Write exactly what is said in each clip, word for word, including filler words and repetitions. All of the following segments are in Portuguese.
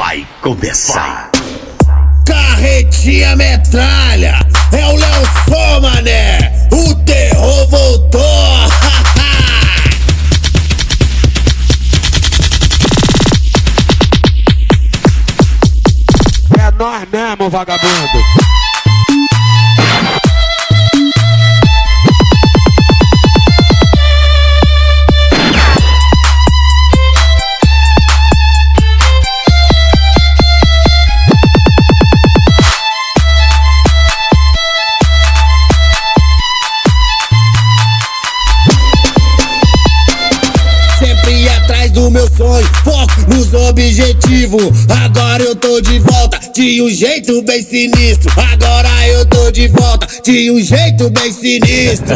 vai começar. Carretinha metralha, é o Léo Som, mané, o terror voltou. É nós mesmo, vagabundo. Sempre atrás do meu sonho, foco nos objetivos. Agora eu tô de volta, de um jeito bem sinistro. Agora eu tô de volta, de um jeito bem sinistro.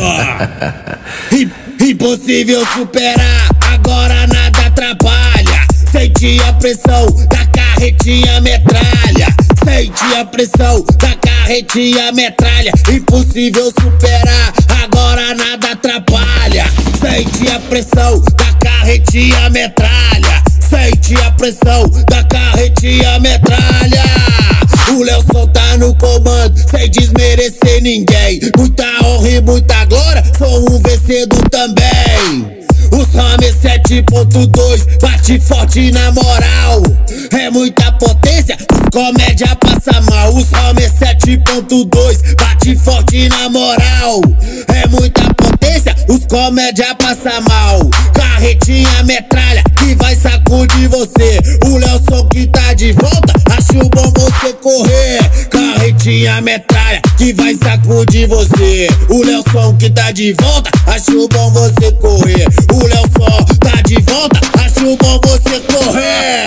Impossível superar, agora nada atrapalha. Sente a pressão da carretinha metralha. Sente a pressão da carretinha metralha. Impossível superar, agora nada atrapalha. Sente a pressão da carretinha metralha. Sente a pressão da carretinha metralha. O Léo Som tá no comando, sem desmerecer ninguém. Muita honra e muita glória, sou um vencedor também. Os Rame sete ponto dois bate forte na moral. É muita potência, os comédia passa mal. Os Rame sete ponto dois bate forte na moral. É muita potência, os comédia passa mal. Carretinha metralha que vai sacudir você. O Léo Som que tá de volta, acho bom você correr. Carretinha metralha que vai sacudir você. O Léo Som que tá de volta, acho bom você correr. O Léo Som tá de volta, acho bom você correr.